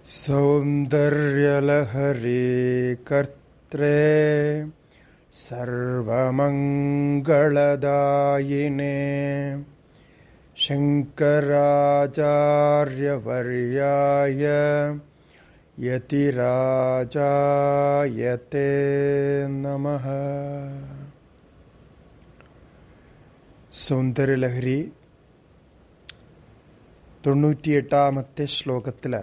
സൗന്ദര്യലഹരി കർത്രേ സർവമംഗളദായിനേ ശങ്കരാചാര്യവർയായ യതിരാജായതേ നമഃ. സൗന്ദര്യലഹരി 98-ാമത്തെ ശ്ലോകത്തില്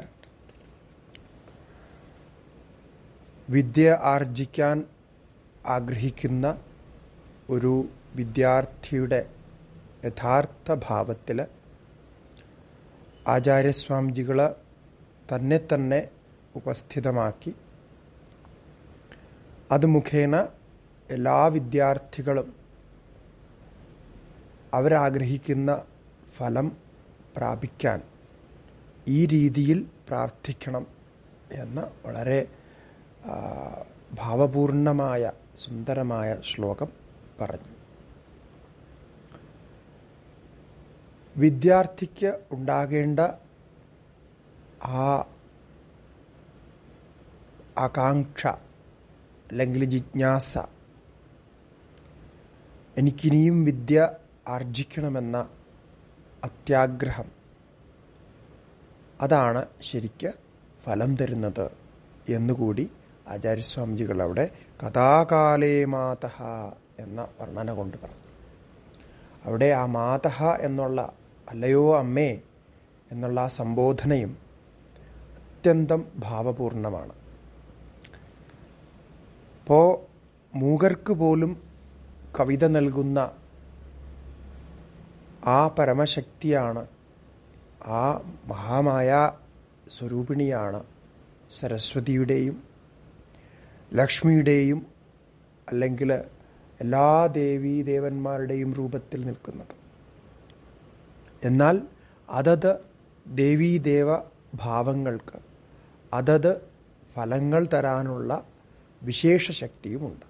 വിദ്യ ആർജിക്കാൻ ആഗ്രഹിക്കുന്ന ഒരു വിദ്യാർത്ഥിയുടെ യഥാർത്ഥ ഭാവത്തിൽ ആചാര്യസ്വാമിജികൾ തന്നെ ഉപസ്ഥിതമാക്കി അത് മുഖേന എല്ലാ വിദ്യാർത്ഥികളും അവരാഗ്രഹിക്കുന്ന ഫലം പ്രാപിക്കാൻ ഈ രീതിയിൽ പ്രാർത്ഥിക്കണം എന്ന് വളരെ ഭാവപൂർണമായ സുന്ദരമായ ശ്ലോകം പറഞ്ഞു. വിദ്യാർത്ഥിക്ക് ഉണ്ടാകേണ്ട ആ ആകാംക്ഷ അല്ലെങ്കിൽ ജിജ്ഞാസ, എനിക്കിനിയും വിദ്യ ആർജിക്കണമെന്ന അത്യാഗ്രഹം, അതാണ് ശരിക്ക് ഫലം തരുന്നത് എന്നുകൂടി ആചാര്യസ്വാമിജികൾ അവിടെ കഥാകാലേ മാതഃ എന്ന വർണ്ണന കൊണ്ട് പറഞ്ഞു. അവിടെ ആ മാതഃ എന്നുള്ള അല്ലയോ അമ്മേ എന്നുള്ള ആ സംബോധനയും അത്യന്തം ഭാവപൂർണമാണ്. ഇപ്പോൾ മൂകർക്ക് പോലും കവിത നൽകുന്ന ആ പരമശക്തിയാണ്, ആ മഹാമായ സ്വരൂപിണിയാണ് സരസ്വതിയുടെയും ലക്ഷ്മിയുടെയും അല്ലെങ്കിൽ എല്ലാ ദേവീദേവന്മാരുടെയും രൂപത്തിൽ നിൽക്കുന്നത്. എന്നാൽ അതത് ദേവീദേവ ഭാവങ്ങൾക്ക് അതത് ഫലങ്ങൾ തരാനുള്ള വിശേഷ ശക്തിയുമുണ്ട്.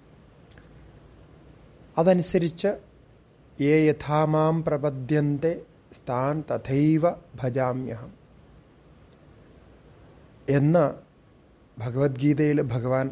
അതനുസരിച്ച് യേ യഥാമാം പ്രപദ്യന്തെ സ്ഥാൻ തഥൈവ ഭജാമ്യഹം എന്ന് ഭഗവത്ഗീതയിൽ ഭഗവാൻ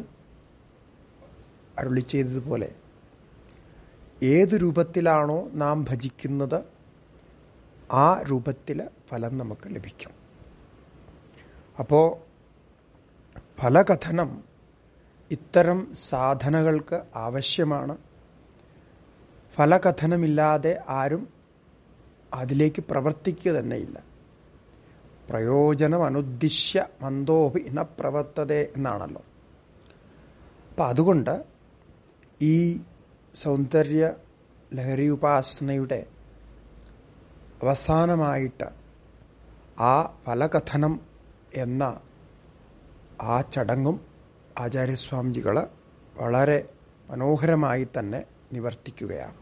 അരുളി ചെയ്തതുപോലെ ഏതു രൂപത്തിലാണോ നാം ഭജിക്കുന്നത് ആ രൂപത്തിൽ ഫലം നമുക്ക് ലഭിക്കും. അപ്പോൾ ഫലകഥനം ഇത്തരം സാധനകൾക്ക് ആവശ്യമാണ്. ഫലകഥനമില്ലാതെ ആരും അതിലേക്ക് പ്രവർത്തിക്കുക തന്നെയില്ല. പ്രയോജനം അനുദ്ദിശ്യ മന്ദോപി ന പ്രവർത്തതേ എന്നാണല്ലോ. അപ്പം അതുകൊണ്ട് ഈ സൗന്ദര്യ ലഹരി ഉപാസനയുടെ അവസാനമായിട്ട് ആ ഫലകഥനം എന്ന ആ ചടങ്ങും ആചാര്യസ്വാമിജികൾ വളരെ മനോഹരമായി തന്നെ നിവർത്തിക്കുകയാണ്.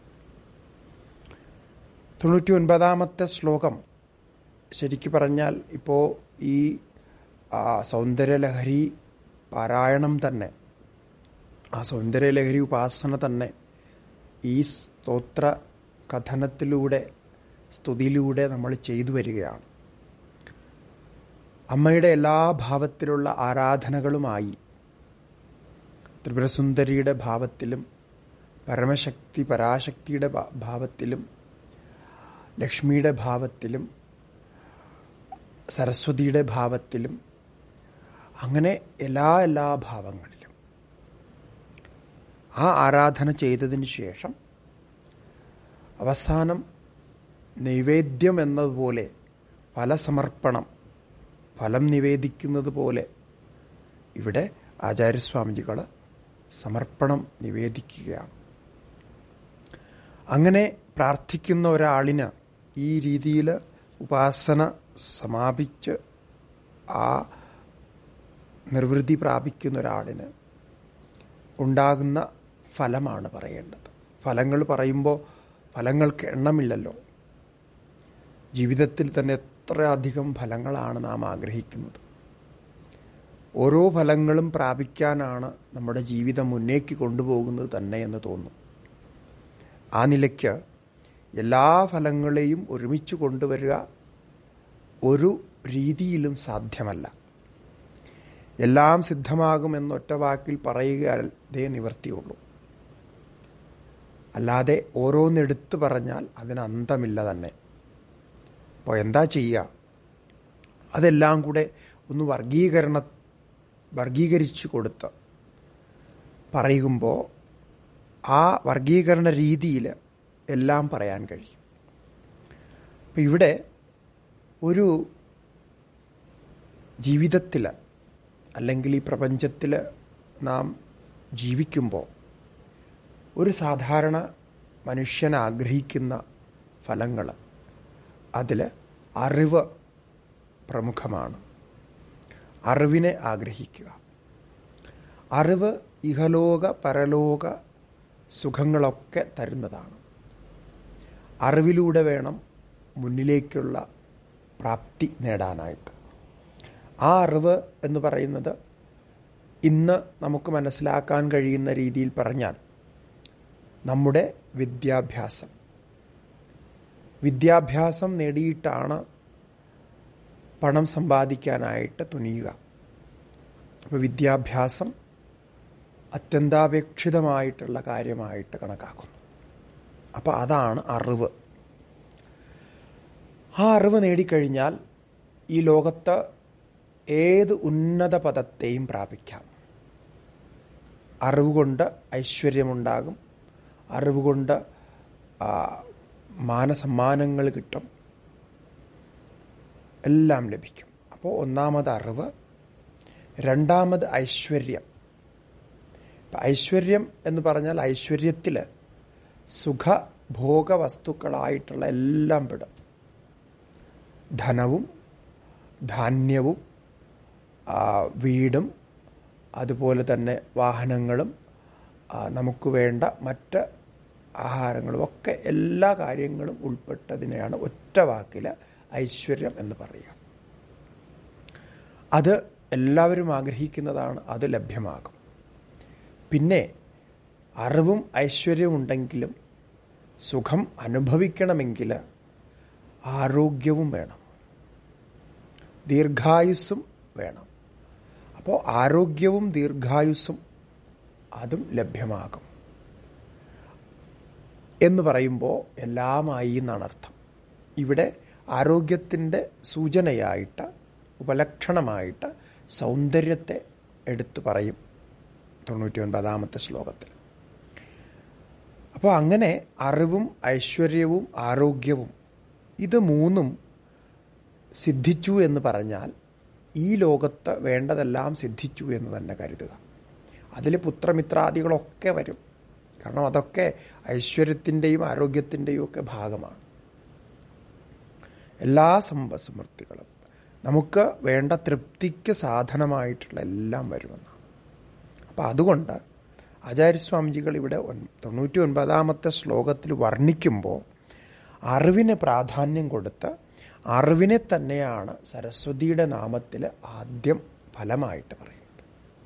99-ാമത്തെ ശ്ലോകം ശരിക്കു പറഞ്ഞാൽ ഇപ്പോൾ ഈ സൗന്ദര്യലഹരി പാരായണം തന്നെ, ആ സൗന്ദര്യലഹരി ഉപാസന തന്നെ ഈ സ്തോത്ര കഥനത്തിലൂടെ സ്തുതിയിലൂടെ നമ്മൾ ചെയ്തു വരികയാണ്. അമ്മയുടെ എല്ലാ ഭാവത്തിലുള്ള ആരാധനകളുമായി ത്രിപുരസുന്ദരിയുടെ ഭാവത്തിലും പരമശക്തി പരാശക്തിയുടെ ഭാവത്തിലും ലക്ഷ്മിയുടെ ഭാവത്തിലും സരസ്വതിയുടെ ഭാവത്തിലും അങ്ങനെ എല്ലാ ഭാവങ്ങളിലും ആ ആരാധന ചെയ്തതിന് ശേഷം അവസാനം നൈവേദ്യം എന്നതുപോലെ ഫലസമർപ്പണം, ഫലം നിവേദിക്കുന്നത് പോലെ ഇവിടെ ആചാര്യസ്വാമിജികൾ സമർപ്പണം നിവേദിക്കുകയാണ്. അങ്ങനെ പ്രാർത്ഥിക്കുന്ന ഒരാളിന് ഈ രീതിയിൽ ഉപാസന സമാപിച്ച് ആ നിർവൃതി പ്രാപിക്കുന്ന ഒരാളിന് ഉണ്ടാകുന്ന ഫലമാണ് പറയേണ്ടത്. ഫലങ്ങൾ പറയുമ്പോൾ ഫലങ്ങൾക്ക് എണ്ണമില്ലല്ലോ. ജീവിതത്തിൽ തന്നെ എത്രയധികം ഫലങ്ങളാണ് നാം ആഗ്രഹിക്കുന്നത്. ഓരോ ഫലങ്ങളും പ്രാപിക്കാനാണ് നമ്മുടെ ജീവിതം മുന്നേക്ക് കൊണ്ടുപോകുന്നത് തന്നെ എന്ന് തോന്നും. ആ നിലയ്ക്ക് എല്ലാ ഫലങ്ങളെയും ഒരുമിച്ച് കൊണ്ടുവരിക ഒരു രീതിയിലും സാധ്യമല്ല. എല്ലാം സിദ്ധമാകുമെന്ന് ഒറ്റ വാക്കിൽ പറയുകയതേ നിവർത്തിയുള്ളൂ. അല്ലാതെ ഓരോന്നെടുത്തു പറഞ്ഞാൽ അതിന് അന്തമില്ല തന്നെ. അപ്പോൾ എന്താ ചെയ്യുക? അതെല്ലാം കൂടെ ഒന്ന് വർഗീകരിച്ചു കൊടുത്ത് പറയുമ്പോൾ ആ വർഗീകരണ രീതിയിൽ എല്ലാം പറയാൻ കഴിയും. അപ്പം ഇവിടെ ഒരു ജീവിതത്തിൽ അല്ലെങ്കിൽ ഈ പ്രപഞ്ചത്തിൽ നാം ജീവിക്കുമ്പോൾ ഒരു സാധാരണ മനുഷ്യൻ ആഗ്രഹിക്കുന്ന ഫലങ്ങൾ, അതിൽ അറിവ് പ്രമുഖമാണ്. അറിവിനെ ആഗ്രഹിക്കുക. അറിവ് ഇഹലോക പരലോക സുഖങ്ങളൊക്കെ തരുന്നതാണ്. അറിവിലൂടെ വേണം മുന്നിലേക്കുള്ള പ്രാപ്തി നേടാനായിട്ട്. ആ അറിവ് എന്ന് പറയുന്നത് ഇന്ന് നമുക്ക് മനസ്സിലാക്കാൻ കഴിയുന്ന രീതിയിൽ പറഞ്ഞാൽ നമ്മുടെ വിദ്യാഭ്യാസം നേടിയിട്ടാണ് പണം സമ്പാദിക്കാനായിട്ട് തുനിയുക. അപ്പോൾ വിദ്യാഭ്യാസം അത്യന്താപേക്ഷിതമായിട്ടുള്ള കാര്യമായിട്ട് കണക്കാക്കുന്നു. അപ്പോൾ അതാണ് അറിവ്. ആ അറിവ് നേടിക്കഴിഞ്ഞാൽ ഈ ലോകത്ത് ഏത് ഉന്നത പദത്തെയും പ്രാപിക്കാം. അറിവുകൊണ്ട് ഐശ്വര്യമുണ്ടാകും, അറിവുകൊണ്ട് മാനസമ്മാനങ്ങൾ കിട്ടും, എല്ലാം ലഭിക്കും. അപ്പോൾ ഒന്നാമത് അറിവ്, രണ്ടാമത് ഐശ്വര്യം. ഐശ്വര്യം എന്ന് പറഞ്ഞാൽ ഐശ്വര്യത്തിൽ സുഖഭോഗ വസ്തുക്കളായിട്ടുള്ള എല്ലാം പെടും. ധനവും ധാന്യവും വീടും അതുപോലെ തന്നെ വാഹനങ്ങളും നമുക്ക് വേണ്ട മറ്റ് ആഹാരങ്ങളും ഒക്കെ എല്ലാ കാര്യങ്ങളും ഉൾപ്പെട്ടതിനെയാണ് ഒറ്റ വാക്കിൽ ഐശ്വര്യം എന്ന് പറയുക. അത് എല്ലാവരും ആഗ്രഹിക്കുന്നതാണ്, അത് ലഭ്യമാകും. പിന്നെ അറിവും ഐശ്വര്യവും ഉണ്ടെങ്കിലും സുഖം അനുഭവിക്കണമെങ്കിൽ ആരോഗ്യവും വേണം, ദീർഘായുസ്സും വേണം. അപ്പോൾ ആരോഗ്യവും ദീർഘായുസ്സും അതും ലഭ്യമാകും എന്ന് പറയുമ്പോൾ എല്ലാമായി എന്നാണ് അർത്ഥം. ഇവിടെ ആരോഗ്യത്തിൻ്റെ സൂചനയായിട്ട്, ഉപലക്ഷണമായിട്ട് സൗന്ദര്യത്തെ എടുത്തു പറയും 99-ാമത്തെ ശ്ലോകത്തിൽ. അപ്പോൾ അങ്ങനെ അറിവും ഐശ്വര്യവും ആരോഗ്യവും ഇത് മൂന്നും സിദ്ധിച്ചു എന്ന് പറഞ്ഞാൽ ഈ ലോകത്ത് വേണ്ടതെല്ലാം സിദ്ധിച്ചു എന്ന് തന്നെ കരുതുക. അതിൽ പുത്രമിത്രാദികളൊക്കെ വരും. കാരണം അതൊക്കെ ഐശ്വര്യത്തിൻ്റെയും ആരോഗ്യത്തിൻ്റെയും ഒക്കെ ഭാഗമാണ്. എല്ലാ സമ്പദ്സമൃദ്ധികളും നമുക്ക് വേണ്ട തൃപ്തിക്ക് സാധനമായിട്ടുള്ള എല്ലാം വരുമെന്നാണ്. അപ്പം അതുകൊണ്ട് ആചാര്യസ്വാമിജികൾ ഇവിടെ 99-ാമത്തെ ശ്ലോകത്തിൽ വർണ്ണിക്കുമ്പോൾ അറിവിന് പ്രാധാന്യം കൊടുത്ത് അറിവിനെ തന്നെയാണ് സരസ്വതിയുടെ നാമത്തിൽ ആദ്യം ഫലമായിട്ട് പറയുന്നത്.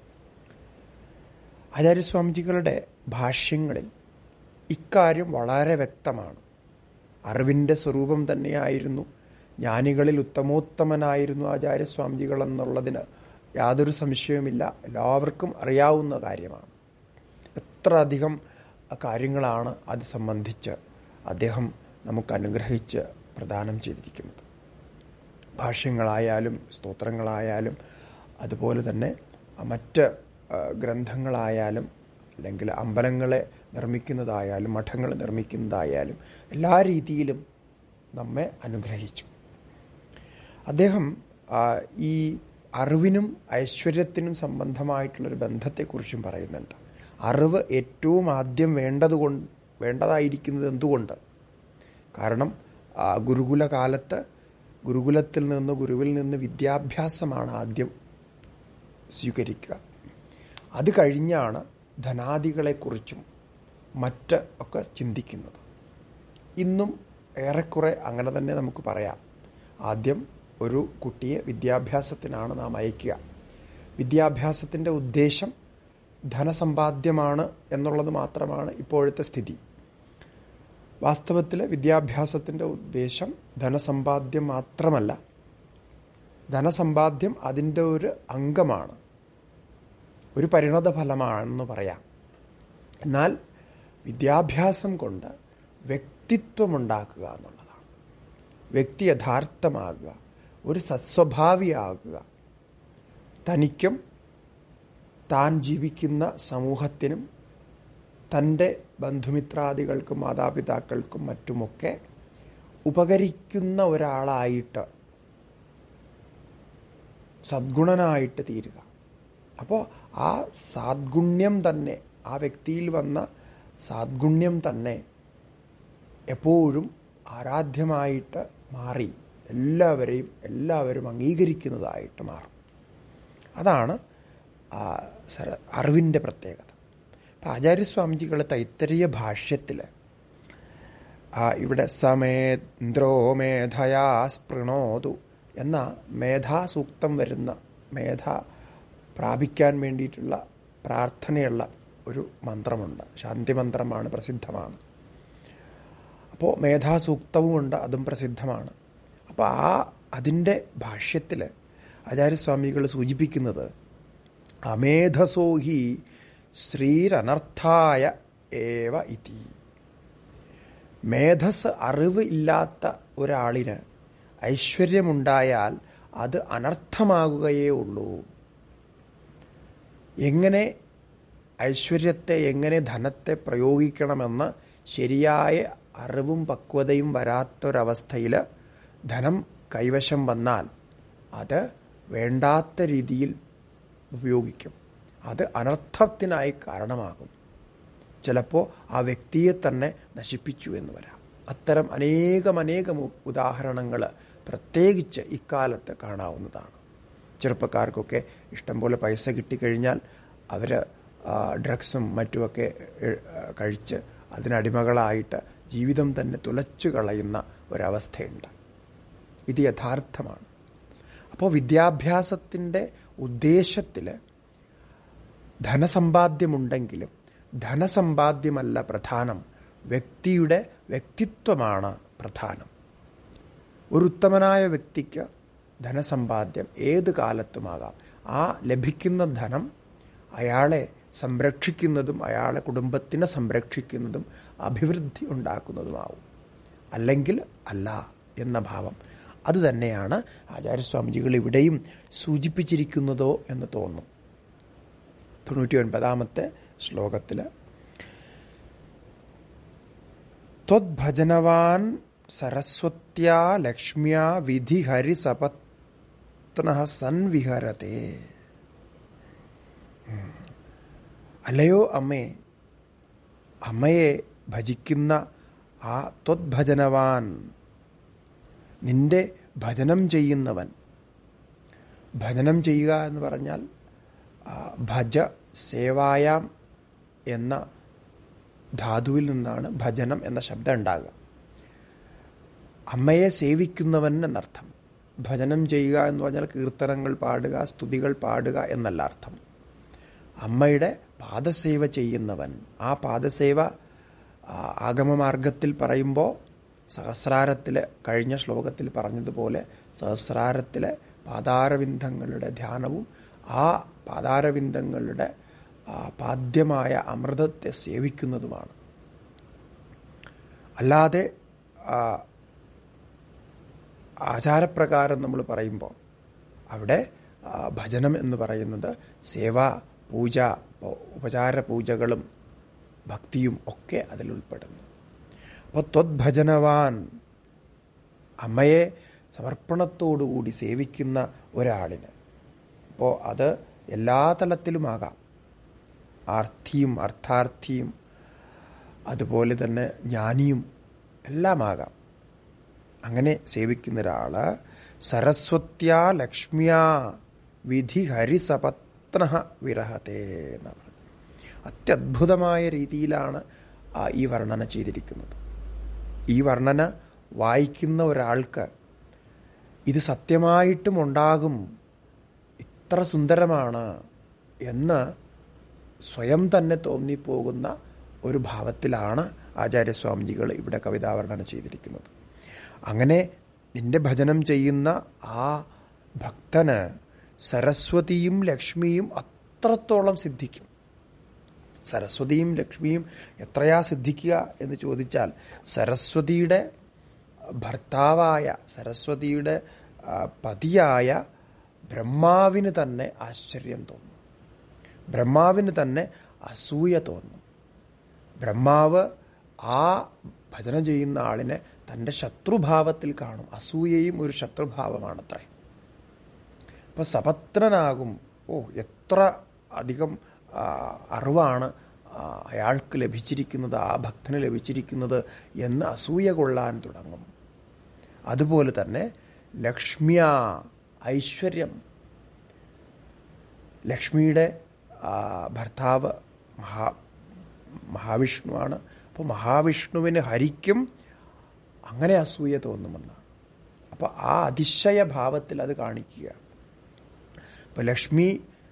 ആചാര്യസ്വാമിജികളുടെ ഭാഷ്യങ്ങളിൽ ഇക്കാര്യം വളരെ വ്യക്തമാണ്. അറിവിൻ്റെ സ്വരൂപം തന്നെയായിരുന്നു, ജ്ഞാനികളിൽ ഉത്തമോത്തമനായിരുന്നു ആചാര്യസ്വാമിജികൾ എന്നുള്ളതിന് യാതൊരു സംശയവുമില്ല. എല്ലാവർക്കും അറിയാവുന്ന കാര്യമാണ്. എത്ര അധികം കാര്യങ്ങളാണ് അത് സംബന്ധിച്ച് അദ്ദേഹം നമുക്ക് അനുഗ്രഹിച്ച് പ്രദാനം ചെയ്തിരിക്കുന്നത്. ഭാഷ്യങ്ങളായാലും സ്തോത്രങ്ങളായാലും അതുപോലെ തന്നെ മറ്റ് ഗ്രന്ഥങ്ങളായാലും അല്ലെങ്കിൽ അമ്പലങ്ങളെ നിർമ്മിക്കുന്നതായാലും മഠങ്ങൾ നിർമ്മിക്കുന്നതായാലും എല്ലാ രീതിയിലും നമ്മെ അനുഗ്രഹിച്ചു. അദ്ദേഹം ഈ അറിവിനും ഐശ്വര്യത്തിനും സംബന്ധമായിട്ടുള്ളൊരു ബന്ധത്തെക്കുറിച്ചും പറയുന്നുണ്ട്. അറിവ് ഏറ്റവും ആദ്യം വേണ്ടതായിരിക്കുന്നത് എന്തുകൊണ്ട്? കാരണം ഗുരുകുല കാലത്ത് ഗുരുവിൽ നിന്ന് വിദ്യാഭ്യാസമാണ് ആദ്യം സ്വീകരിക്കുക. അത് കഴിഞ്ഞാണ് ധനാദികളെക്കുറിച്ചും മറ്റ് ഒക്കെ ചിന്തിക്കുന്നത്. ഇന്നും ഏറെക്കുറെ അങ്ങനെ തന്നെ നമുക്ക് പറയാം. ആദ്യം ഒരു കുട്ടിയെ വിദ്യാഭ്യാസത്തിനാണ് നാം അയക്കുക. വിദ്യാഭ്യാസത്തിൻ്റെ ഉദ്ദേശം ധനസമ്പാദ്യമാണ് എന്നുള്ളത് മാത്രമാണ് ഇപ്പോഴത്തെ സ്ഥിതി. വാസ്തവത്തിൽ വിദ്യാഭ്യാസത്തിൻ്റെ ഉദ്ദേശം ധനസമ്പാദ്യം മാത്രമല്ല. ധനസമ്പാദ്യം അതിൻ്റെ ഒരു അംഗമാണ്. ഒരു പരിണത ഫലമാണെന്ന് പറയാം. എന്നാൽ വിദ്യാഭ്യാസം കൊണ്ട് വ്യക്തിത്വമുണ്ടാക്കുക എന്നുള്ളതാണ്. വ്യക്തി യഥാർത്ഥമാകുക, ഒരു സത്സ്വഭാവിയാകുക, തനിക്കും താൻ ജീവിക്കുന്ന സമൂഹത്തിനും തൻ്റെ ബന്ധുമിത്രാദികൾക്കും മാതാപിതാക്കൾക്കും മറ്റുമൊക്കെ ഉപകരിക്കുന്ന ഒരാളായിട്ട്, സദ്ഗുണനായിട്ട് തീരുക. അപ്പോൾ ആ സാദ്ഗുണ്യം തന്നെ, ആ വ്യക്തിയിൽ വന്ന സാദ്ഗുണ്യം തന്നെ എപ്പോഴും ആരാധ്യമായിട്ട് മാറി എല്ലാവരും അംഗീകരിക്കുന്നതായിട്ട് മാറും. അതാണ് അറിവിൻ്റെ പ്രത്യേകത. അപ്പം ആചാര്യസ്വാമിജികൾ തൈത്തരീയ ഭാഷ്യത്തിൽ ഇവിടെ സമേന്ദ്രോ മേധയാ സ്പൃണോതു എന്ന മേധാസൂക്തം വരുന്ന, മേധ പ്രാപിക്കാൻ വേണ്ടിയിട്ടുള്ള പ്രാർത്ഥനയുള്ള ഒരു മന്ത്രമുണ്ട്. ശാന്തിമന്ത്രമാണ്, പ്രസിദ്ധമാണ്. അപ്പോൾ മേധാസൂക്തവുമുണ്ട്, അതും പ്രസിദ്ധമാണ്. അപ്പോൾ അതിൻ്റെ ഭാഷ്യത്തിൽ ആചാര്യസ്വാമികൾ സൂചിപ്പിക്കുന്നത് അമേധസോഹി ശ്രീരനർത്ഥായ ഏവ ഇതി. മേധസ്, അറിവ് ഇല്ലാത്ത ഒരാളിന് ഐശ്വര്യമുണ്ടായാൽ അത് അനർത്ഥമാകുകയേ ഉള്ളൂ. എങ്ങനെ ഐശ്വര്യത്തെ, എങ്ങനെ ധനത്തെ പ്രയോഗിക്കണമെന്ന് ശരിയായ അറിവും പക്വതയും വരാത്തൊരവസ്ഥയിൽ ധനം കൈവശം വന്നാൽ അത് വേണ്ടാത്ത രീതിയിൽ ഉപയോഗിക്കും. അത് അനർത്ഥത്തിനായി കാരണമാകും. ചിലപ്പോൾ ആ വ്യക്തിയെ തന്നെ നശിപ്പിച്ചു എന്ന് വരാം. അത്തരം അനേകം ഉദാഹരണങ്ങൾ പ്രത്യേകിച്ച് ഇക്കാലത്ത് കാണാവുന്നതാണ്. ചെറുപ്പക്കാർക്കൊക്കെ ഇഷ്ടംപോലെ പൈസ കിട്ടിക്കഴിഞ്ഞാൽ അവർ ഡ്രഗ്സും മറ്റുമൊക്കെ കഴിച്ച് അതിനടിമകളായിട്ട് ജീവിതം തന്നെ തുലച്ചു കളയുന്ന ഒരവസ്ഥയുണ്ട്. ഇത് യഥാർത്ഥമാണ്. അപ്പോൾ വിദ്യാഭ്യാസത്തിൻ്റെ ഉദ്ദേശത്തിൽ ധനസമ്പാദ്യമുണ്ടെങ്കിലും ധനസമ്പാദ്യമല്ല പ്രധാനം, വ്യക്തിയുടെ വ്യക്തിത്വമാണ് പ്രധാനം. ഒരു ഉത്തമനായ വ്യക്തിക്ക് ധനസമ്പാദ്യം ഏത് കാലത്തുമാകാം. ആ ലഭിക്കുന്ന ധനം അയാളെ സംരക്ഷിക്കുന്നതും അയാളെ കുടുംബത്തിനെ സംരക്ഷിക്കുന്നതും അഭിവൃദ്ധി ഉണ്ടാക്കുന്നതുമാവും. അല്ലെങ്കിൽ അല്ല എന്ന ഭാവം അതുതന്നെയാണ് ആചാര്യസ്വാമിജികൾ ഇവിടെയും സൂചിപ്പിച്ചിരിക്കുന്നതോ എന്ന് തോന്നും. 99ാമത്തെ ശ്ലോകത്തിൽ ത്വദ്ഭജനവാൻ സരസ്വത്യാ ലക്ഷ്മ്യാ വിധിഹരിസപത്നഃ സൻവിഹരതേ. അല്ലയോ അമ്മേ, അമ്മയെ ഭജിക്കുന്ന ആ ത്വദ്ഭജനവാൻ, നിന്റെ ഭജനം ചെയ്യുന്നവൻ. ഭജനം ചെയ്യുക എന്ന് പറഞ്ഞാൽ ഭജ സേവായാം എന്ന ധാതുവിൽ നിന്നാണ് ഭജനം എന്ന ശബ്ദം ഉണ്ടാകുക. അമ്മയെ സേവിക്കുന്നവൻ എന്നർത്ഥം. ഭജനം ചെയ്യുക എന്ന് പറഞ്ഞാൽ കീർത്തനങ്ങൾ പാടുക, സ്തുതികൾ പാടുക എന്നല്ല അർത്ഥം. അമ്മയുടെ പാദസേവ ചെയ്യുന്നവൻ. ആ പാദസേവ ആഗമമാർഗത്തിൽ പറയുമ്പോൾ സഹസ്രാരത്തിലെ, കഴിഞ്ഞ ശ്ലോകത്തിൽ പറഞ്ഞതുപോലെ സഹസ്രാരത്തിലെ പാദാരവിന്ദങ്ങളുടെ ധ്യാനവും ആ പാദാരവിന്ദങ്ങളുടെ പാദ്യമായ അമൃതത്തെ സേവിക്കുന്നതുമാണ്. അല്ലാതെ ആചാരപ്രകാരം നമ്മൾ പറയുമ്പോൾ അവിടെ ഭജനം എന്ന് പറയുന്നത് സേവ, പൂജ, ഉപചാര പൂജകളും ഭക്തിയും ഒക്കെ അതിൽ ഉൾപ്പെടുന്നു. അപ്പോൾ ത്വദ്ഭജനവാൻ, അമ്മയെ സമർപ്പണത്തോടുകൂടി സേവിക്കുന്ന ഒരാളിന്, അപ്പോൾ അത് എല്ലാ തലത്തിലുമാകാം. ആർത്തിയും അർത്ഥാർത്ഥിയും അതുപോലെ തന്നെ ജ്ഞാനിയും എല്ലാമാകാം. അങ്ങനെ സേവിക്കുന്ന ഒരാള് സരസ്വത്യാ ലക്ഷ്മ്യാ വിധി ഹരിസപത്നഃ വിരഹതേ എന്നാണ്. അത്യദ്ഭുതമായ രീതിയിലാണ് ഈ വർണ്ണന ചെയ്തിരിക്കുന്നത്. ഈ വർണ്ണന വായിക്കുന്ന ഒരാൾക്ക് ഇത് സത്യമായിട്ടും ഉണ്ടാകും, ഇത്ര സുന്ദരമാണ് എന്ന് സ്വയം തന്നെ തോന്നിപ്പോകുന്ന ഒരു ഭാവത്തിലാണ് ആചാര്യസ്വാമിജികൾ ഇവിടെ കവിതാവർണ്ണന ചെയ്തിരിക്കുന്നത്. അങ്ങനെ നിന്റെ ഭജനം ചെയ്യുന്ന ആ ഭക്തന് സരസ്വതിയും ലക്ഷ്മിയും അത്ര അത്രത്തോളം സിദ്ധിക്കും. സരസ്വതിയും ലക്ഷ്മിയും എത്രയാ സിദ്ധിക്കുക എന്ന് ചോദിച്ചാൽ, സരസ്വതിയുടെ ഭർത്താവായ, സരസ്വതിയുടെ പതിയായ ബ്രഹ്മാവിന് തന്നെ ആശ്ചര്യം തോന്നും. ബ്രഹ്മാവിന് തന്നെ അസൂയ തോന്നും. ബ്രഹ്മാവ് ആ ഭജന ചെയ്യുന്ന ആളിനെ തൻ്റെ ശത്രുഭാവത്തിൽ കാണും. അസൂയയും ഒരു ശത്രുഭാവമാണത്രേ. അപ്പൊ സപത്നനാകും. എത്ര അധികം അറിവാണ് അയാൾക്ക് ലഭിച്ചിരിക്കുന്നത്, ആ ഭക്തന് ലഭിച്ചിരിക്കുന്നത് എന്ന് അസൂയ കൊള്ളാൻ തുടങ്ങും. അതുപോലെ തന്നെ ലക്ഷ്മ്യ, ഐശ്വര്യം. ലക്ഷ്മിയുടെ ഭർത്താവ് മഹാവിഷ്ണുവാണ്. അപ്പോൾ മഹാവിഷ്ണുവിന് ഹരിക്കും അങ്ങനെ അസൂയ തോന്നുമെന്നാണ്. അപ്പോൾ ആ അതിശയഭാവത്തിൽ അത് കാണിക്കുക. അപ്പോൾ ലക്ഷ്മി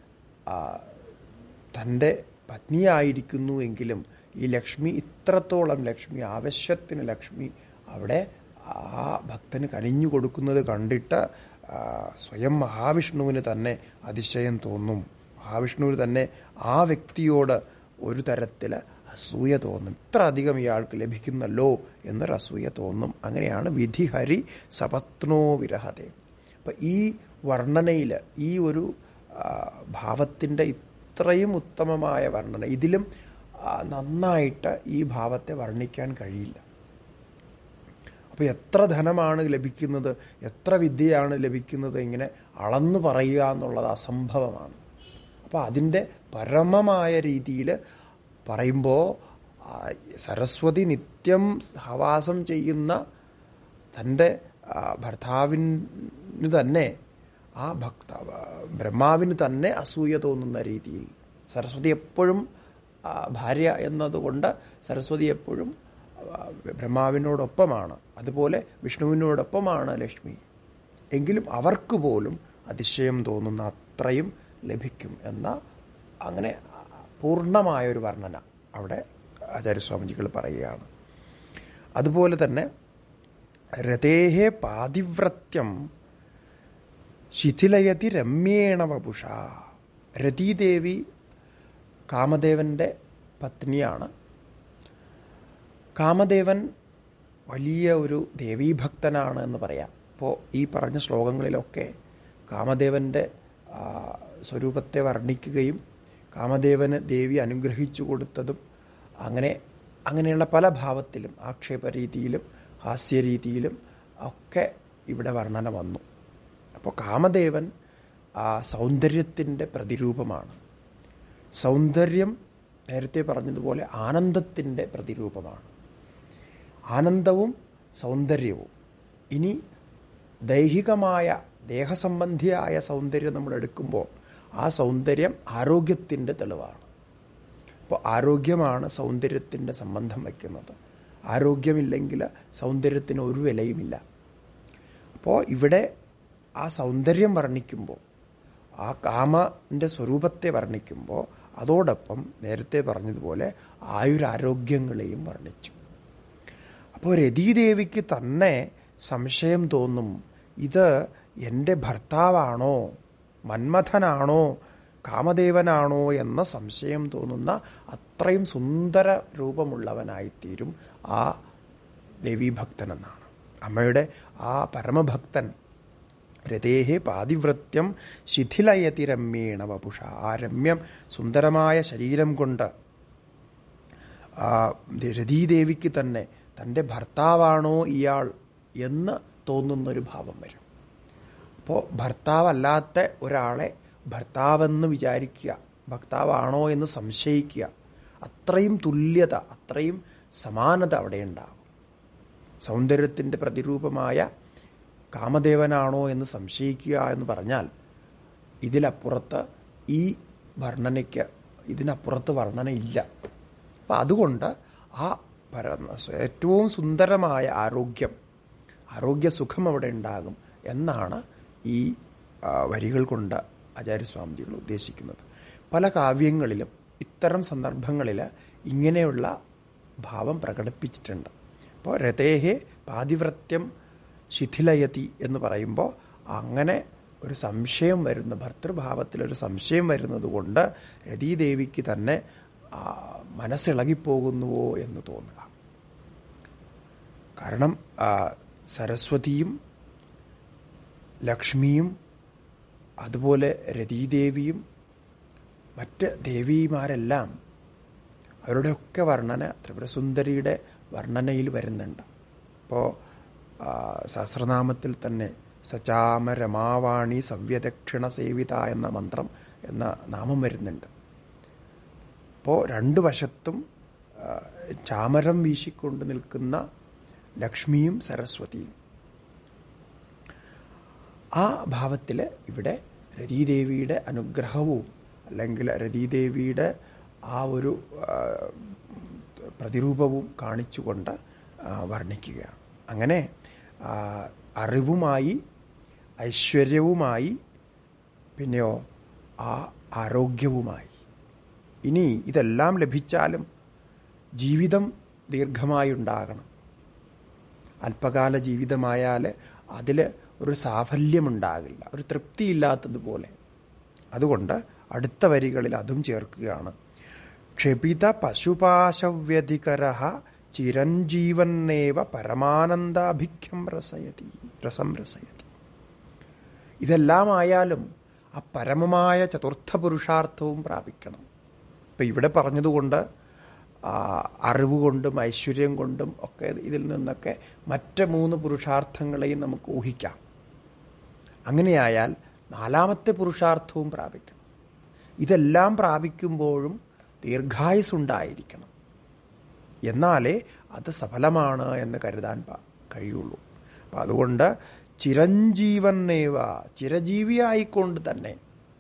തൻ്റെ പത്നിയായിരിക്കുന്നു എങ്കിലും ഈ ലക്ഷ്മി ഇത്രത്തോളം, ലക്ഷ്മി ആവശ്യത്തിന് ലക്ഷ്മി അവിടെ ആ ഭക്തന് കനിഞ്ഞു കൊടുക്കുന്നത് കണ്ടിട്ട് സ്വയം മഹാവിഷ്ണുവിന് തന്നെ അതിശയം തോന്നും. മഹാവിഷ്ണുവിന് തന്നെ ആ വ്യക്തിയോട് ഒരു തരത്തിൽ അസൂയ തോന്നും. ഇത്ര അധികം ഇയാൾക്ക് ലഭിക്കുന്നല്ലോ എന്നൊരു അസൂയ തോന്നും. അങ്ങനെയാണ് വിധിഹരി സപത്നോ വിരഹതേ. അപ്പം ഈ വർണ്ണനയിൽ, ഈ ഒരു ഭാവത്തിൻ്റെ ഇത്രയും ഉത്തമമായ വർണ്ണന, ഇതിലും നന്നായിട്ട് ഈ ഭാവത്തെ വർണ്ണിക്കാൻ കഴിയില്ല. അപ്പോൾ എത്ര ധനമാണ് ലഭിക്കുന്നത്, എത്ര വിദ്യയാണ് ലഭിക്കുന്നത്, ഇങ്ങനെ അളന്നു പറയുക എന്നുള്ളത് അസംഭവമാണ്. അപ്പോൾ അതിൻ്റെ പരമമായ രീതിയിൽ പറയുമ്പോൾ സരസ്വതി നിത്യം സഹവാസം ചെയ്യുന്ന തൻ്റെ ഭർത്താവിന് തന്നെ, ആ ബ്രഹ്മാവിന് തന്നെ അസൂയ തോന്നുന്ന രീതിയിൽ, സരസ്വതി എപ്പോഴും ഭാര്യ എന്നതുകൊണ്ട് സരസ്വതി എപ്പോഴും ബ്രഹ്മാവിനോടൊപ്പമാണ്. അതുപോലെ വിഷ്ണുവിനോടൊപ്പമാണ് ലക്ഷ്മി. എങ്കിലും അവർക്ക് പോലും അതിശയം തോന്നുന്ന അത്രയും ലഭിക്കും എന്ന അങ്ങനെ പൂർണ്ണമായൊരു വർണ്ണന അവിടെ ആചാര്യസ്വാമിജികൾ പറയുകയാണ്. അതുപോലെ തന്നെ രതേഹേ പാതിവ്രത്യം ശിഥിലയതി രമ്യേണ വപുഷ. രതീദേവി കാമദേവന്റെ പത്നിയാണ്. കാമദേവൻ വലിയ ഒരു ദേവീഭക്തനാണ് എന്ന് പറയാം. അപ്പോൾ ഈ പറഞ്ഞ ശ്ലോകങ്ങളിലൊക്കെ കാമദേവന്റെ സ്വരൂപത്തെ വർണ്ണിക്കുകയും കാമദേവന് ദേവി അനുഗ്രഹിച്ചു കൊടുത്തതും അങ്ങനെയുള്ള പല ഭാവത്തിലും, ആക്ഷേപരീതിയിലും ഹാസ്യരീതിയിലും ഒക്കെ ഇവിടെ വർണ്ണന വന്നു. അപ്പോൾ കാമദേവൻ സൗന്ദര്യത്തിൻ്റെ പ്രതിരൂപമാണ്. സൗന്ദര്യം നേരത്തെ പറഞ്ഞതുപോലെ ആനന്ദത്തിൻ്റെ പ്രതിരൂപമാണ്. ആനന്ദവും സൗന്ദര്യവും. ഇനി ദൈഹികമായ, ദേഹസംബന്ധിയായ സൗന്ദര്യം നമ്മൾ എടുക്കുമ്പോൾ ആ സൗന്ദര്യം ആരോഗ്യത്തിൻ്റെ തെളിവാണ്. അപ്പോൾ ആരോഗ്യമാണ് സൗന്ദര്യത്തിൻ്റെ സംബന്ധം വയ്ക്കുന്നത്. ആരോഗ്യമില്ലെങ്കിൽ സൗന്ദര്യത്തിന് ഒരു വിലയുമില്ല. അപ്പോൾ ഇവിടെ ആ സൗന്ദര്യം വർണ്ണിക്കുമ്പോൾ, ആ കാമന്റെ സ്വരൂപത്തെ വർണ്ണിക്കുമ്പോൾ അതോടൊപ്പം നേരത്തെ പറഞ്ഞതുപോലെ ആയുരാരോഗ്യങ്ങളെയും വർണ്ണിച്ചു. അപ്പോൾ രതീദേവിക്ക് തന്നെ സംശയം തോന്നും, ഇത് എൻ്റെ ഭർത്താവാണോ, മന്മഥനാണോ, കാമദേവനാണോ എന്ന സംശയം തോന്നുന്ന അത്രയും സുന്ദര രൂപമുള്ളവനായിത്തീരും ആ ദേവീഭക്തനെന്നാണ്. അമ്മയുടെ ആ പരമഭക്തൻ രതേഹേ പാതിവ്രത്യം ശിഥിലയതി രമ്യേണ വപുഷ. ആ രമ്യം സുന്ദരമായ ശരീരം കൊണ്ട് രതീദേവിക്ക് തന്നെ തൻ്റെ ഭർത്താവാണോ ഇയാൾ എന്ന് തോന്നുന്നൊരു ഭാവം വരും. അപ്പോൾ ഭർത്താവല്ലാത്ത ഒരാളെ ഭർത്താവെന്ന് വിചാരിക്കുക, ഭർത്താവാണോ എന്ന് സംശയിക്കുക, അത്രയും തുല്യത, അത്രയും സമാനത അവിടെ ഉണ്ടാകും. സൗന്ദര്യത്തിൻ്റെ പ്രതിരൂപമായ കാമദേവനാണോ എന്ന് സംശയിക്കുക എന്ന് പറഞ്ഞാൽ ഇതിലപ്പുറത്ത് ഈ വർണ്ണനയ്ക്ക്, ഇതിനപ്പുറത്ത് വർണ്ണനയില്ല. അപ്പം അതുകൊണ്ട് ആ ഏറ്റവും സുന്ദരമായ ആരോഗ്യസുഖം അവിടെ ഉണ്ടാകും എന്നാണ് ഈ വരികൾ കൊണ്ട് ആചാര്യസ്വാമിജികൾ ഉദ്ദേശിക്കുന്നത്. പല കാവ്യങ്ങളിലും ഇത്തരം സന്ദർഭങ്ങളിൽ ഇങ്ങനെയുള്ള ഭാവം പ്രകടിപ്പിച്ചിട്ടുണ്ട്. അപ്പോൾ രതേഹേ പാതിവ്രത്യം ശിഥിലയതി എന്ന് പറയുമ്പോൾ അങ്ങനെ ഒരു സംശയം വരുന്നു, ഭർതൃഭാവത്തിലൊരു സംശയം വരുന്നത് കൊണ്ട് രതീദേവിക്ക് തന്നെ മനസ്സിളകിപ്പോകുന്നുവോ എന്ന് തോന്നുക. കാരണം സരസ്വതിയും ലക്ഷ്മിയും അതുപോലെ രതീദേവിയും മറ്റ് ദേവിമാരെല്ലാം അവരുടെയൊക്കെ വർണ്ണന ത്രിപുരസുന്ദരിയുടെ വർണ്ണനയിൽ വരുന്നുണ്ട്. ഇപ്പോൾ സഹസ്രനാമത്തിൽ തന്നെ സചാമരമാവാണി സവ്യദക്ഷിണ സേവിത എന്ന മന്ത്രം എന്ന നാമം വരുന്നുണ്ട്. അപ്പോൾ രണ്ടു വശത്തും ചാമരം വീശിക്കൊണ്ട് നിൽക്കുന്ന ലക്ഷ്മിയും സരസ്വതിയും. ആ ഭാവത്തിൽ ഇവിടെ രതീദേവിയുടെ അനുഗ്രഹവും അല്ലെങ്കിൽ രതീദേവിയുടെ ആ ഒരു പ്രതിരൂപവും കാണിച്ചുകൊണ്ട് വർണ്ണിക്കുകയാണ്. അങ്ങനെ അറിവുമായി, ഐശ്വര്യവുമായി, പിന്നെയോ ആ ആരോഗ്യവുമായി. ഇനി ഇതെല്ലാം ലഭിച്ചാലും ജീവിതം ദീർഘമായി ഉണ്ടാകണം. അല്പകാല ജീവിതമായാൽ അതിൽ ഒരു സാഫല്യമുണ്ടാകില്ല, ഒരു തൃപ്തിയില്ലാത്തതുപോലെ. അതുകൊണ്ട് അടുത്ത വരികളിൽ അതും ചേർക്കുകയാണ്. ക്ഷപിത പശുപാശവ്യധികരഃ ചിരഞ്ജീവന്നേവ പരമാനന്ദാഭിഖ്യം രസം രസയതി. ഇതെല്ലാമായാലും ആ പരമമായ ചതുർത്ഥ പുരുഷാർത്ഥവും പ്രാപിക്കണം. ഇപ്പം ഇവിടെ പറഞ്ഞതുകൊണ്ട് അറിവുകൊണ്ടും ഐശ്വര്യം കൊണ്ടും ഒക്കെ ഇതിൽ നിന്നൊക്കെ മറ്റ് 3 പുരുഷാർത്ഥങ്ങളെയും നമുക്ക് ഊഹിക്കാം. അങ്ങനെയായാൽ 4ാമത്തെ പുരുഷാർത്ഥവും പ്രാപിക്കണം. ഇതെല്ലാം പ്രാപിക്കുമ്പോഴും ദീർഘായുസ്സുണ്ടായിരിക്കണം. എന്നാലേ അത് സഫലമാണ് എന്ന് കരുതാൻ കഴിയുള്ളൂ. അപ്പം അതുകൊണ്ട് ചിരഞ്ജീവന്നേവ, ചിരജീവിയായിക്കൊണ്ട് തന്നെ,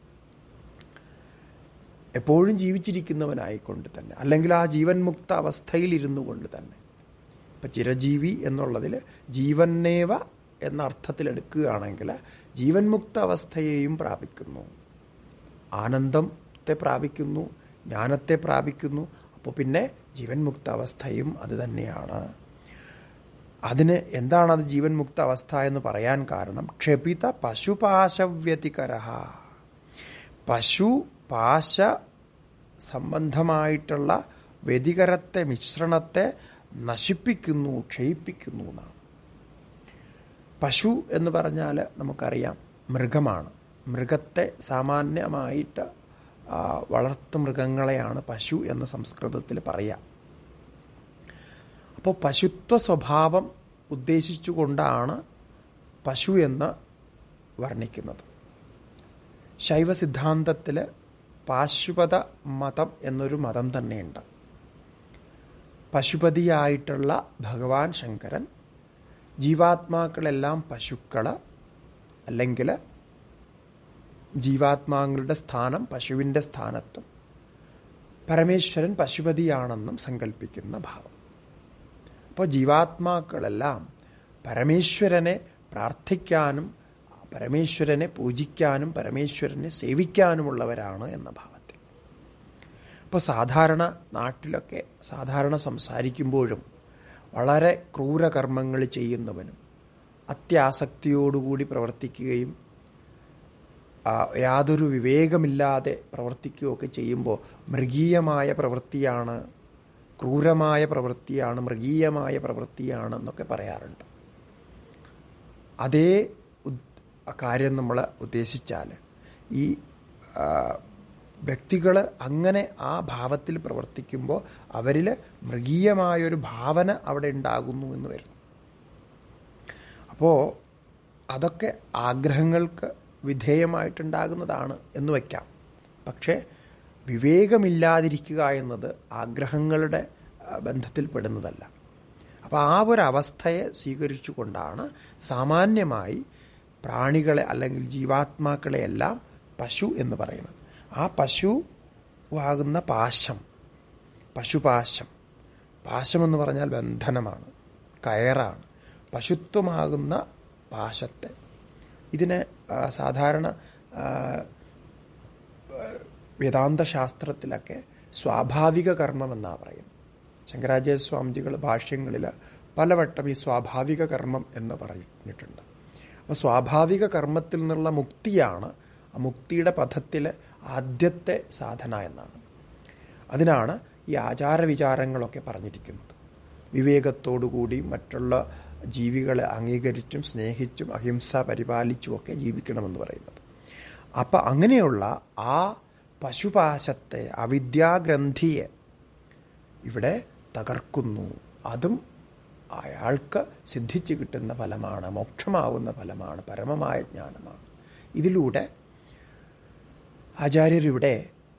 എപ്പോഴും ജീവിച്ചിരിക്കുന്നവനായിക്കൊണ്ട് തന്നെ, അല്ലെങ്കിൽ ആ ജീവൻ മുക്ത അവസ്ഥയിൽ ഇരുന്നു കൊണ്ട് തന്നെ. ഇപ്പം ചിരജീവി എന്നുള്ളതിൽ ജീവന്നേവ എന്ന അർത്ഥത്തിലെടുക്കുകയാണെങ്കിൽ ജീവൻ മുക്ത അവസ്ഥയെയും പ്രാപിക്കുന്നു, ആനന്ദത്തെ പ്രാപിക്കുന്നു, ജ്ഞാനത്തെ പ്രാപിക്കുന്നു. അപ്പോൾ പിന്നെ ജീവൻ മുക്ത അവസ്ഥയും അത് തന്നെയാണ്. അതിന് എന്താണത് ജീവൻ മുക്ത അവസ്ഥ എന്ന് പറയാൻ കാരണം, ക്ഷപിത പശുപാശവ്യതികരഃ, പശു പാശ സംബന്ധമായിട്ടുള്ള വ്യതികരത്തെ, മിശ്രണത്തെ നശിപ്പിക്കുന്നു, ക്ഷയിപ്പിക്കുന്നു എന്നാണ്. പശു എന്ന് പറഞ്ഞാൽ നമുക്കറിയാം മൃഗമാണ്. മൃഗത്തെ സാമാന്യമായിട്ട് വളർത്തു മൃഗങ്ങളെയാണ് പശു എന്ന് സംസ്കൃതത്തിൽ പറയുക. അപ്പോൾ പശുത്വ സ്വഭാവം ഉദ്ദേശിച്ചുകൊണ്ടാണ് പശു എന്ന് വർണ്ണിക്കുന്നത്. ശൈവ സിദ്ധാന്തത്തിൽ പാശുപത മതം എന്നൊരു മതം തന്നെയുണ്ട്. പശുപതിയായിട്ടുള്ള ഭഗവാൻ ശങ്കരൻ ജീവാത്മാക്കളെല്ലാം പശുക്കൾ, അല്ലെങ്കിൽ ജീവാത്മാക്കളുടെ സ്ഥാനം പശുവിൻ്റെ സ്ഥാനത്തും പരമേശ്വരൻ പശുപതിയാണെന്നും സങ്കല്പിക്കുന്ന ഭാവം. അപ്പോൾ ജീവാത്മാക്കളെല്ലാം പരമേശ്വരനെ പ്രാർത്ഥിക്കാനും പരമേശ്വരനെ പൂജിക്കാനും പരമേശ്വരനെ സേവിക്കാനുമുള്ളവരാണ് എന്ന ഭാവത്തിൽ. അപ്പോൾ സാധാരണ നാട്ടിലൊക്കെ സാധാരണ സംസാരിക്കുമ്പോഴും വളരെ ക്രൂരകർമ്മങ്ങൾ ചെയ്യുന്നവനും അത്യാസക്തിയോടുകൂടി പ്രവർത്തിക്കുകയും യാതൊരു വിവേകമില്ലാതെ പ്രവർത്തിക്കുകയൊക്കെ ചെയ്യുമ്പോൾ മൃഗീയമായ പ്രവൃത്തിയാണ്, ക്രൂരമായ പ്രവൃത്തിയാണ്, മൃഗീയമായ പ്രവൃത്തിയാണ് എന്നൊക്കെ പറയാറുണ്ട്. അതേ കാര്യം നമ്മൾ ഉദ്ദേശിച്ചാൽ ഈ വ്യക്തികൾ അങ്ങനെ ആ ഭാവത്തിൽ പ്രവർത്തിക്കുമ്പോൾ അവരിൽ മൃഗീയമായൊരു ഭാവന അവിടെ ഉണ്ടാകുന്നു എന്ന് വരും. അപ്പോൾ അതൊക്കെ ആഗ്രഹങ്ങൾക്ക് വിധേയമായിട്ടുണ്ടാകുന്നതാണ് എന്ന് വയ്ക്കാം. പക്ഷേ വിവേകമില്ലാതിരിക്കുക എന്നത് ആഗ്രഹങ്ങളുടെ ബന്ധത്തിൽപ്പെടുന്നതല്ല. അപ്പോൾ ആ ഒരു സ്വീകരിച്ചുകൊണ്ടാണ് സാമാന്യമായി പ്രാണികളെ അല്ലെങ്കിൽ ജീവാത്മാക്കളെയെല്ലാം പശു എന്ന് പറയുന്നത്. ആ പശു ആകുന്ന പാശം, പശുപാശം, പാശമെന്ന് പറഞ്ഞാൽ ബന്ധനമാണ്, കയറാണ്. പശുത്വമാകുന്ന പാശത്തെ, ഇതിനെ സാധാരണ വേദാന്തശാസ്ത്രത്തിലൊക്കെ സ്വാഭാവിക കർമ്മമെന്നാണ് പറയുന്നത്. ശങ്കരാചാര്യ സ്വാമിജികൾ ഭാഷ്യങ്ങളിൽ പലവട്ടം ഈ സ്വാഭാവിക കർമ്മം എന്ന് പറഞ്ഞിട്ടുണ്ട്. അപ്പോൾ സ്വാഭാവിക കർമ്മത്തിൽ നിന്നുള്ള മുക്തിയാണ് ആ മുക്തിയുടെ പഥത്തിലെ ആദ്യത്തെ സാധന എന്നാണ്. അതിനാണ് ഈ ആചാരവിചാരങ്ങളൊക്കെ പറഞ്ഞിരിക്കുന്നത്. വിവേകത്തോടുകൂടി മറ്റുള്ള ജീവികളെ അംഗീകരിച്ചും സ്നേഹിച്ചും അഹിംസ പരിപാലിച്ചുമൊക്കെ ജീവിക്കണമെന്ന് പറയുന്നത്. അപ്പം അങ്ങനെയുള്ള ആ പശുപാശത്തെ, അവിദ്യാഗ്രന്ഥിയെ ഇവിടെ തകർക്കുന്നു. അതും അയാൾക്ക് സിദ്ധിച്ചു കിട്ടുന്ന ഫലമാണ്, മോക്ഷമാവുന്ന ഫലമാണ്, പരമമായ ജ്ഞാനമാണ്. ഇതിലൂടെ ആചാര്യരിവിടെ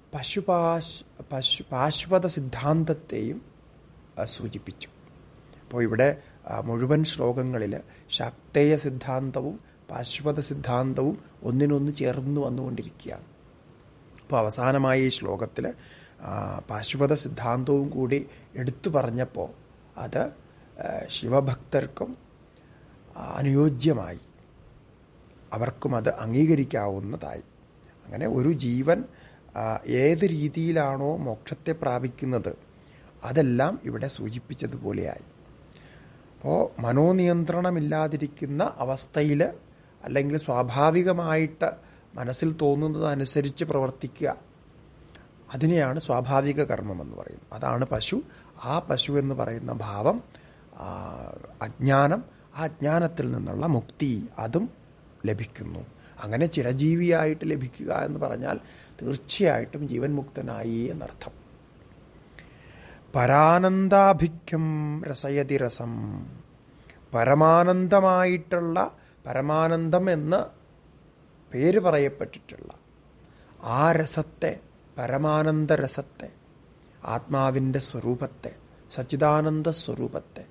പാശുപത സിദ്ധാന്തത്തെയും സൂചിപ്പിച്ചു. അപ്പോൾ ഇവിടെ മുഴുവൻ ശ്ലോകങ്ങളിൽ ശാക്തേയ സിദ്ധാന്തവും പാശുപത സിദ്ധാന്തവും ഒന്നിനൊന്ന് ചേർന്ന് വന്നുകൊണ്ടിരിക്കുകയാണ്. അപ്പോൾ അവസാനമായ ഈ ശ്ലോകത്തിൽ പാശുപത സിദ്ധാന്തവും കൂടി എടുത്തു പറഞ്ഞപ്പോൾ അത് ശിവഭക്തർക്കും അനുയോജ്യമായി, അവർക്കും അത് അംഗീകരിക്കാവുന്നതായി. അങ്ങനെ ഒരു ജീവൻ ഏത് രീതിയിലാണോ മോക്ഷത്തെ പ്രാപിക്കുന്നത് അതെല്ലാം ഇവിടെ സൂചിപ്പിച്ചതുപോലെയായി. അപ്പോൾ മനോനിയന്ത്രണമില്ലാതിരിക്കുന്ന അവസ്ഥയിൽ അല്ലെങ്കിൽ സ്വാഭാവികമായിട്ട് മനസ്സിൽ തോന്നുന്നതനുസരിച്ച് പ്രവർത്തിക്കുക, അതിനെയാണ് സ്വാഭാവിക കർമ്മം എന്ന് പറയുന്നത്. അതാണ് പശു. ആ പശു എന്ന് പറയുന്ന ഭാവം അജ്ഞാനം, ആ അജ്ഞാനത്തിൽ നിന്നുള്ള മുക്തി, അതും ലഭിക്കുന്നു. അങ്ങനെ ചിരജീവിയായിട്ട് ലഭിക്കുക എന്ന് പറഞ്ഞാൽ തീർച്ചയായിട്ടും ജീവൻ മുക്തനായി എന്നർത്ഥം. പരാനന്ദാഭിഖ്യം രസയതി രസം, പരമാനന്ദമായിട്ടുള്ള, പരമാനന്ദം എന്ന് പേര് പറയപ്പെട്ടിട്ടുള്ള ആ രസത്തെ, പരമാനന്ദ രസത്തെ, ആത്മാവിൻ്റെ സ്വരൂപത്തെ, സച്ചിദാനന്ദ സ്വരൂപത്തെ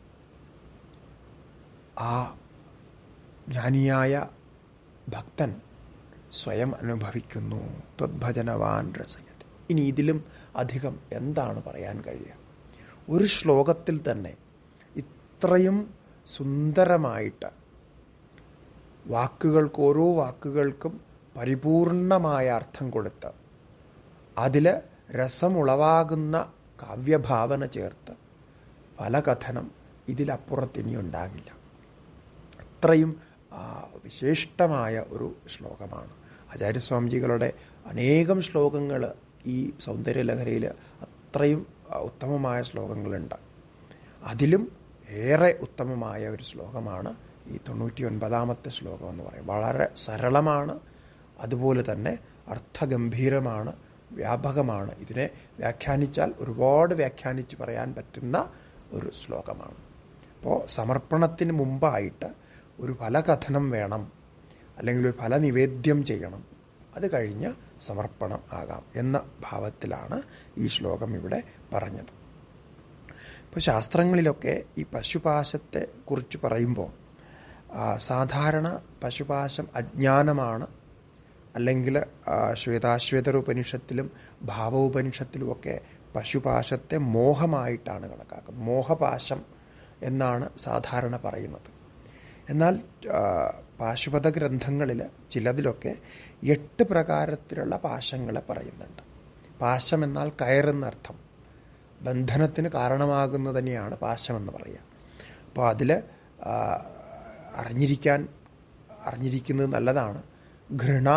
ആ ജ്ഞാനിയായ ഭക്തൻ സ്വയം അനുഭവിക്കുന്നു. ത്വദ്ഭജനവാൻ രസയതി. ഇനി ഇതിലും അധികം എന്താണ് പറയാൻ കഴിയുക? ഒരു ശ്ലോകത്തിൽ തന്നെ ഇത്രയും സുന്ദരമായിട്ട് വാക്കുകൾക്ക്, ഓരോ വാക്കുകൾക്കും പരിപൂർണമായ അർത്ഥം കൊടുത്ത് അതിൽ രസമുളവാകുന്ന കാവ്യഭാവന ചേർത്ത് പല കഥനം ഇതിലപ്പുറത്തിനി ഉണ്ടാകില്ല. അത്രയും വിശിഷ്ടമായ ഒരു ശ്ലോകമാണ്. ആചാര്യസ്വാമിജികളുടെ അനേകം ശ്ലോകങ്ങൾ ഈ സൗന്ദര്യലഹരിയിൽ അത്രയും ഉത്തമമായ ശ്ലോകങ്ങളുണ്ട്. അതിലും ഏറെ ഉത്തമമായ ഒരു ശ്ലോകമാണ് ഈ 99ാമത്തെ ശ്ലോകം എന്ന് പറയും. വളരെ സരളമാണ്, അതുപോലെ തന്നെ അർത്ഥഗംഭീരമാണ്, വ്യാപകമാണ്. ഇതിനെ വ്യാഖ്യാനിച്ചാൽ ഒരുപാട് വ്യാഖ്യാനിച്ച് പറയാൻ പറ്റുന്ന ഒരു ശ്ലോകമാണ്. അപ്പോൾ സമർപ്പണത്തിന് മുമ്പായിട്ട് ഒരു ഫലകഥനം വേണം, അല്ലെങ്കിൽ ഒരു ഫലനിവേദ്യം ചെയ്യണം, അത് കഴിഞ്ഞ് സമർപ്പണം ആകാം എന്ന ഭാവത്തിലാണ് ഈ ശ്ലോകം ഇവിടെ പറഞ്ഞത്. ഇപ്പോൾ ശാസ്ത്രങ്ങളിലൊക്കെ ഈ പശുപാശത്തെ കുറിച്ച് പറയുമ്പോൾ സാധാരണ പശുപാശം അജ്ഞാനമാണ്, അല്ലെങ്കിൽ ശ്വേതാശ്വേതര ഉപനിഷത്തിലും ഭാവോപനിഷത്തിലുമൊക്കെ പശുപാശത്തെ മോഹമായിട്ടാണ് കണക്കാക്കുന്നത്. മോഹപാശം എന്നാണ് സാധാരണ പറയുന്നത്. എന്നാൽ പാശുപത ഗ്രന്ഥങ്ങളിൽ ചിലതിലൊക്കെ 8 പ്രകാരത്തിലുള്ള പാശങ്ങളെ പറയുന്നുണ്ട്. പാശം എന്നാൽ കയറെന്നർത്ഥം, ബന്ധനത്തിന് തന്നെയാണ് പാശമെന്ന് പറയുക. അപ്പോൾ അതിൽ അറിഞ്ഞിരിക്കുന്നത് നല്ലതാണ്. ഘൃണ,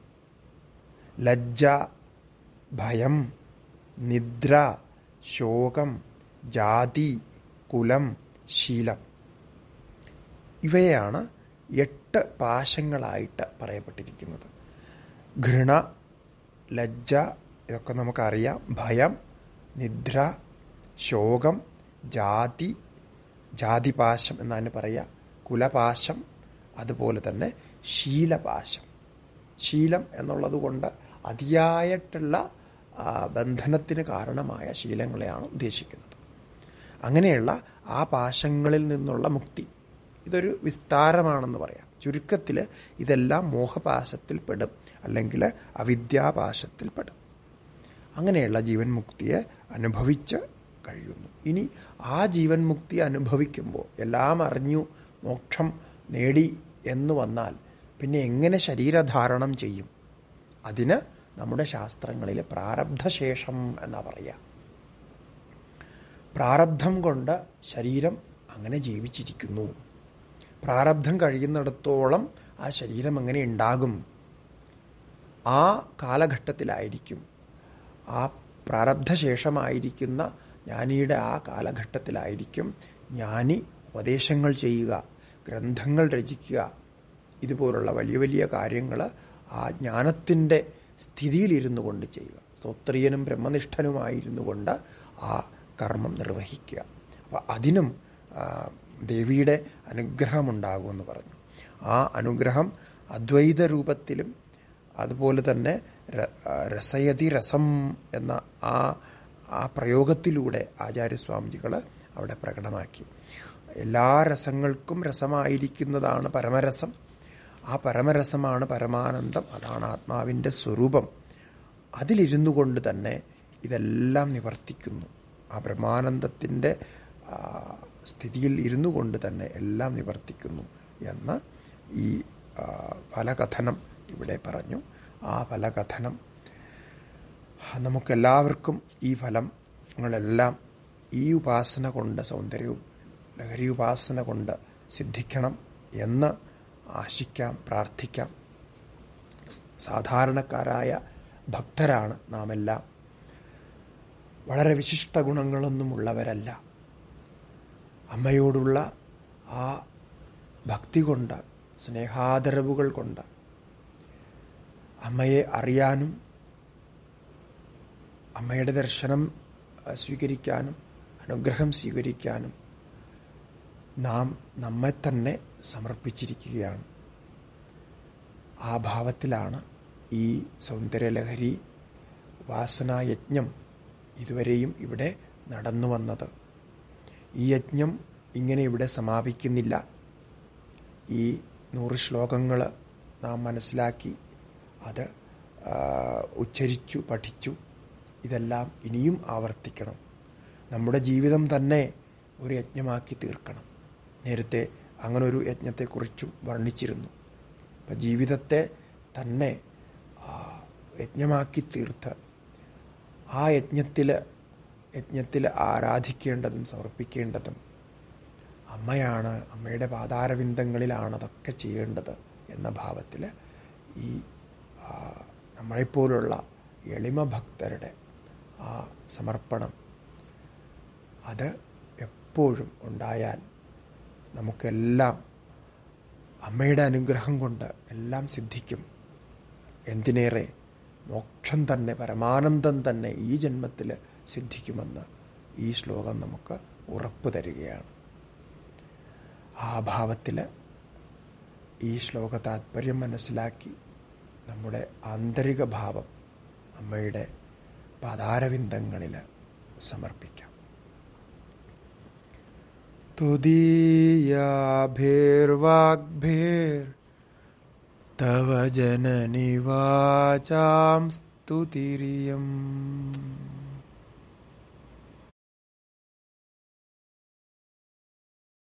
ലജ്ജ, ഭയം, നിദ്ര, ശോകം, ജാതി, കുലം, ശീലം, ഇവയാണ് 8 പാശങ്ങളായിട്ട് പറയപ്പെട്ടിരിക്കുന്നത്. ഘൃണ, ലജ്ജ, ഇതൊക്കെ നമുക്കറിയാം. ഭയം, നിദ്ര, ശോകം, ജാതിപാശം എന്നാണ് പറയുക, കുലപാശം, അതുപോലെ തന്നെ ശീലപാശം. ശീലം എന്നുള്ളത് കൊണ്ട് അതിയായിട്ടുള്ള ബന്ധനത്തിന് കാരണമായ ശീലങ്ങളെയാണ് ഉദ്ദേശിക്കുന്നത്. അങ്ങനെയുള്ള ആ പാശങ്ങളിൽ നിന്നുള്ള മുക്തി, ഇതൊരു വിസ്താരമാണെന്ന് പറയാം. ചുരുക്കത്തിൽ ഇതെല്ലാം മോഹപാശത്തിൽപ്പെടും, അല്ലെങ്കിൽ അവിദ്യാപാശത്തിൽപ്പെടും. അങ്ങനെയുള്ള ജീവൻ മുക്തിയെ അനുഭവിച്ച് കഴിയുന്നു. ഇനി ആ ജീവൻ മുക്തി അനുഭവിക്കുമ്പോൾ എല്ലാം അറിഞ്ഞു മോക്ഷം നേടി എന്ന് വന്നാൽ പിന്നെ എങ്ങനെ ശരീരധാരണം ചെയ്യും? അതിന് നമ്മുടെ ശാസ്ത്രങ്ങളിൽ പ്രാരബ്ധശേഷം എന്നാ പറയുക. പ്രാരബ്ധം കൊണ്ട് ശരീരം അങ്ങനെ ജീവിച്ചിരിക്കുന്നു. പ്രാരബ്ധം കഴിയുന്നിടത്തോളം ആ ശരീരം എങ്ങനെ ഉണ്ടാകും? ആ കാലഘട്ടത്തിലായിരിക്കും, ആ പ്രാരബ്ധശേഷമായിരിക്കുന്ന ജ്ഞാനിയുടെ ആ കാലഘട്ടത്തിലായിരിക്കും ജ്ഞാനി ഉപദേശങ്ങൾ ചെയ്യുക, ഗ്രന്ഥങ്ങൾ രചിക്കുക, ഇതുപോലുള്ള വലിയ വലിയ കാര്യങ്ങൾ ആ ജ്ഞാനത്തിൻ്റെ സ്ഥിതിയിലിരുന്നു കൊണ്ട് ചെയ്യുക. സ്തോത്രീയനും ബ്രഹ്മനിഷ്ഠനുമായിരുന്നു കൊണ്ട് ആ കർമ്മം നിർവഹിക്കുക. അപ്പോൾ അതിനും ദേവിയുടെ അനുഗ്രഹമുണ്ടാകുമെന്ന് പറഞ്ഞു. ആ അനുഗ്രഹം അദ്വൈത രൂപത്തിലും അതുപോലെ തന്നെ രസയതി രസം എന്ന ആ പ്രയോഗത്തിലൂടെ ആചാര്യസ്വാമിജികൾ അവിടെ പ്രകടമാക്കി. എല്ലാ രസങ്ങൾക്കും രസമായിരിക്കുന്നതാണ് പരമരസം. ആ പരമരസമാണ് പരമാനന്ദം, അതാണ് ആത്മാവിൻ്റെ സ്വരൂപം. അതിലിരുന്നു കൊണ്ട് തന്നെ ഇതെല്ലാം നിവർത്തിക്കുന്നു. ആ ബ്രഹ്മാനന്ദത്തിൻ്റെ സ്ഥിതിയിൽ ഇരുന്നു കൊണ്ട് തന്നെ എല്ലാം നിവർത്തിക്കുന്നു എന്ന് ഈ ഫലകഥനം ഇവിടെ പറഞ്ഞു. ആ ഫലകഥനം നമുക്കെല്ലാവർക്കും ഈ ഫലങ്ങളെല്ലാം ഈ ഉപാസന കൊണ്ട്, സൗന്ദര്യ ലഹരി ഉപാസന കൊണ്ട് സിദ്ധിക്കണം എന്ന് ആശിക്കാം, പ്രാർത്ഥിക്കാം. സാധാരണക്കാരായ ഭക്തരാണ് നാമെല്ലാം. വളരെ വിശിഷ്ട ഗുണങ്ങളൊന്നുമുള്ളവരല്ല. അമ്മയോടുള്ള ആ ഭക്തി കൊണ്ട്, സ്നേഹാദരവുകൾ കൊണ്ട് അമ്മയെ അറിയാനും അമ്മയുടെ ദർശനം സ്വീകരിക്കാനും അനുഗ്രഹം സ്വീകരിക്കാനും നാം നമ്മെ തന്നെ സമർപ്പിച്ചിരിക്കുകയാണ്. ആ ഭാവത്തിലാണ് ഈ സൗന്ദര്യലഹരി ഉപാസനായജ്ഞം ഇതുവരെയും ഇവിടെ നടന്നു വന്നത്. ഈ യജ്ഞം ഇങ്ങനെ ഇവിടെ സമാപിക്കുന്നില്ല. ഈ 100 ശ്ലോകങ്ങൾ നാം മനസ്സിലാക്കി, അത് ഉച്ചരിച്ചു, പഠിച്ചു. ഇതെല്ലാം ഇനിയും ആവർത്തിക്കണം. നമ്മുടെ ജീവിതം തന്നെ ഒരു യജ്ഞമാക്കി തീർക്കണം. നേരത്തെ അങ്ങനൊരു യജ്ഞത്തെക്കുറിച്ചും വർണ്ണിച്ചിരുന്നു. അപ്പം ജീവിതത്തെ തന്നെ യജ്ഞമാക്കി തീർത്ത് ആ യജ്ഞത്തിൽ ആരാധിക്കേണ്ടതും സമർപ്പിക്കേണ്ടതും അമ്മയാണ്. അമ്മയുടെ പാതാരവിന്ദങ്ങളിലാണ് അതൊക്കെ ചെയ്യേണ്ടത് എന്ന ഭാവത്തിൽ ഈ നമ്മളെപ്പോലുള്ള എളിമ ഭക്തരുടെ ആ സമർപ്പണം അത് എപ്പോഴും ഉണ്ടായാൽ നമുക്കെല്ലാം അമ്മയുടെ അനുഗ്രഹം കൊണ്ട് എല്ലാം സിദ്ധിക്കും. എന്തിനേറെ മോക്ഷം തന്നെ, പരമാനന്ദം തന്നെ ഈ ജന്മത്തിൽ സിദ്ധിക്കുമെന്ന് ഈ ശ്ലോകം നമുക്ക് ഉറപ്പ് തരികയാണ്. ആ ഭാവത്തിൽ ഈ ശ്ലോക താത്പര്യം മനസ്സിലാക്കി നമ്മുടെ ആന്തരിക ഭാവം അമ്മയുടെ പാതാരവിന്ദങ്ങളിൽ സമർപ്പിക്കാം. തുദീയാഭിർവാഗ്ഭിർ തവ ജനനി വാചാം സ്തുതിരിയം.